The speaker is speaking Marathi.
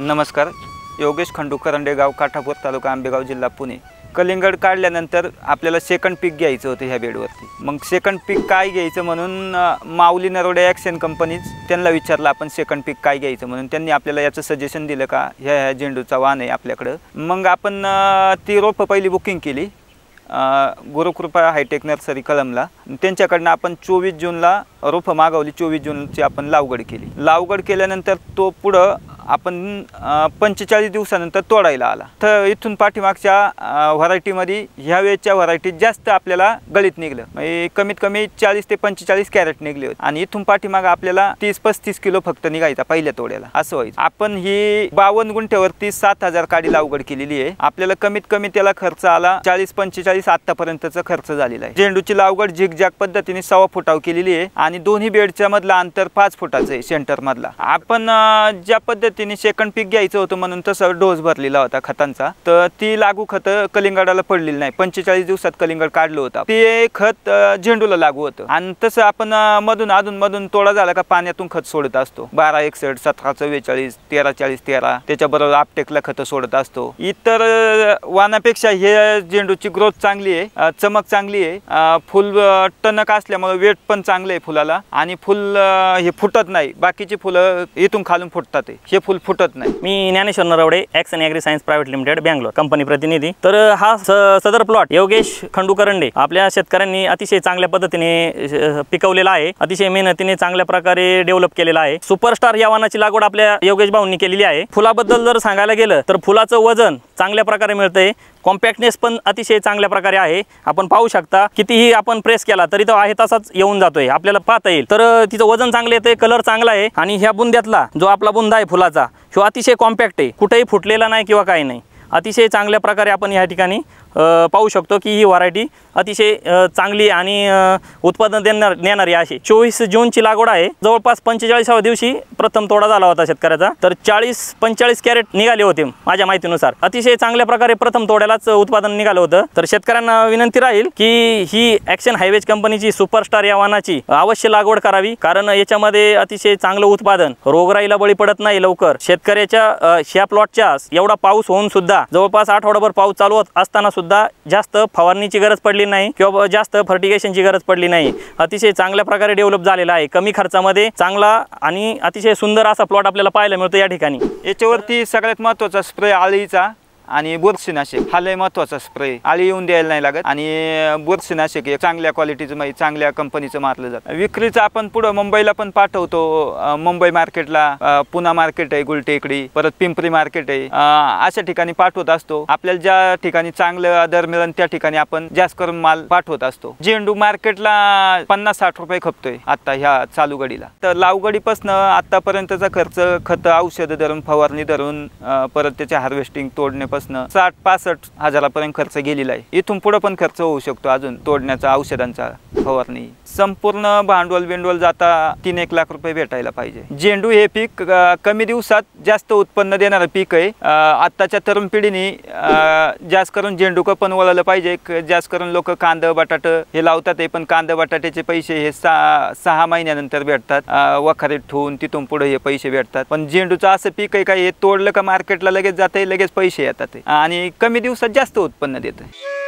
नमस्कार. योगेश खंडू करंडे, गाव काठापूर, तालुका आंबेगाव, जिल्हा पुणे. कलिंगड काढल्यानंतर आपल्याला सेकंड पीक घ्यायचं होतं ह्या बेडवरती. मग सेकंड पीक काय घ्यायचं म्हणून माऊली नरोडे ॲक्शन कंपनीज त्यांना विचारलं आपण सेकंड पीक काय घ्यायचं म्हणून. त्यांनी आपल्याला याचं सजेशन दिलं का ह्या झेंडूचा वाण आहे आपल्याकडं. मग आपण ती रोपं पहिली बुकिंग केली गुरुकृपा हायटेक नर्सरी कळमला. त्यांच्याकडनं आपण 24 जूनला रोपं मागवली. 24 जूनची आपण लावगड केली. लावगड केल्यानंतर तो पुढं आपण 45 दिवसानंतर तोडायला आला. तर इथून पाठीमागच्या व्हरायटीमध्ये ह्या वेळच्या व्हरायटीत जास्त आपल्याला गळीत निघलं. म्हणजे कमीत कमी 40 ते 45 कॅरेट निघले होते. आणि इथून पाठीमाग आपल्याला 30-35 किलो फक्त निघायचा पहिल्या तोड्याला, असं व्हायचं. आपण ही 52 गुंठ्यावरती 7000 काडी लावगड केलेली आहे. आपल्याला कमीत कमी त्याला खर्च आला 40-45 आतापर्यंतचा खर्च झालेला आहे. झेंडूची लावगड झिगझॅग पद्धतीने 1.25 फुटावर केलेली आहे आणि दोन्ही बेडच्या मधला अंतर 5 फुटाचं आहे सेंटर मधला. आपण ज्या पद्धतीने सेकंड पीक घ्यायचं होतं म्हणून तसं डोस भरलेला होता खतांचा, तर ती लागू खत कलिंगडाला पडलेली नाही. 45 दिवसात कलिंगड काढलं होतं ते खत झेंडूला लागू होतं. आणि तसं आपण अधून तोडा झाला का पाण्यातून खत सोडत असतो. 12-61, 17-44, 13-40-13 त्याच्याबरोबर आपटेकला खत सोडत असतो. इतर वाणापेक्षा हे झेंडूची ग्रोथ चांगली आहे, चमक चांगली आहे. फुल टणक असल्यामुळे वेट पण चांगलं आहे फुलाला. आणि फुल हे फुटत नाही. बाकीची फुलं इथून खालून फुटतात, हे फुल फुटत नाही. मी Dnyaneshwar Narwade, action agri science private limited, Bangalore, company प्रतिनिधी. तर हा सदर प्लॉट योगेश खंडू करंडे आपल्या शेतकऱ्यांनी अतिशय चांगल्या पद्धतीने पिकवलेला आहे. अतिशय मेहनतीने चांगल्या प्रकारे डेव्हलप केलेला आहे. सुपरस्टार या वाणाची लागवड आपल्या योगेश भाऊंनी केलेली आहे. फुलाबद्दल जर सांगायला गेलं तर फुलाचं वजन चांगल्या प्रकारे मिळतंय. कॉम्पॅक्टनेस पण अतिशय चांगल्या प्रकारे आहे. आपण पाहू शकता कितीही आपण प्रेस केला तरी तो आहे तसाच येऊन जातोय, आपल्याला पाहता येईल. तर तिचं वजन चांगलं येते, कलर चांगला आहे. आणि ह्या बुंद्यातला जो आपला बुंदा आहे फुलाचा, तो अतिशय कॉम्पॅक्ट आहे, कुठेही फुटलेला नाही किंवा काही नाही. अतिशय चांगल्या प्रकारे आपण या ठिकाणी पाहू शकतो की ही व्हरायटी अतिशय चांगली आणि उत्पादन देणारी अशी. 24 जूनची लागवड आहे. जवळपास 45व्या दिवशी प्रथम तोडा झाला होता शेतकऱ्याचा. तर 40-45 कॅरेट निघाले होते माझ्या माहितीनुसार. अतिशय चांगल्या प्रकारे प्रथम तोड्यालाच उत्पादन निघालं होतं. तर शेतकऱ्यांना विनंती राहील की ही ॲक्शन हायवेज कंपनीची सुपरस्टार या वाणाची अवश्य लागवड करावी. कारण याच्यामध्ये अतिशय चांगलं उत्पादन, रोगराईला बळी पडत नाही लवकर. शेतकऱ्याच्या ह्या प्लॉटच्या एवढा पाऊस होऊन सुद्धा जवळपास आठवडाभर पाऊस चालू असताना सुद्धा जास्त फवारणीची गरज पडली नाही किंवा जास्त फर्टिगेशनची गरज पडली नाही. अतिशय चांगल्या प्रकारे डेव्हलप झालेला आहे. कमी खर्चामध्ये चांगला आणि अतिशय सुंदर असा प्लॉट आपल्याला पाहायला मिळतो या ठिकाणी. याच्यावरती सगळ्यात महत्त्वाचा स्प्रे आळीचा आणि बुरशीनाशक हा लय महत्त्वाचा स्प्रे. आळी येऊन द्यायला नाही लागत. आणि बुरशीनाशक हे चांगल्या क्वालिटीचं म्हणजे चांगल्या कंपनीचं मारलं जातं. विक्रीचं आपण पुढं मुंबईला पण पाठवतो. मुंबई मार्केटला, पुणा मार्केट आहे, गुलटेकडी, परत पिंपरी मार्केट आहे, अशा ठिकाणी पाठवत असतो. आपल्याला ज्या ठिकाणी चांगलं दर मिळेल त्या ठिकाणी आपण जास्त करून माल पाठवत असतो. झेंडू मार्केटला 50-60 रुपये खपतोय आता ह्या चालू घडीला. तर लावगडीपासून आतापर्यंतचा खर्च खत, औषधं धरून, फवारणी धरून, परत त्याचे हार्वेस्टिंग, तोडण्यापासून 60-65 हजारापर्यंत खर्च गेलेला आहे. इथून पुढे पण खर्च होऊ शकतो अजून तोडण्याचा, औषधांचा, फवारणी. संपूर्ण भांडवल जाता 3-1 लाख रुपये भेटायला पाहिजे. झेंडू हे पीक कमी दिवसात जास्त उत्पन्न देणारं पीक आहे. आत्ताच्या तरुण पिढीने जास्त करून झेंडूक पण वळलं पाहिजे. जास्त करून लोक कांदा बटाट हे लावतात आहे, पण कांदा बटाट्याचे पैसे हे 6 महिन्यानंतर भेटतात. वखारीत ठेवून तिथून पुढे हे पैसे भेटतात. पण झेंडूचं असं पीक आहे का हे तोडलं का मार्केटला लगेच जाते, लगेच पैसे येतात आणि कमी दिवसात जास्त उत्पन्न देतं.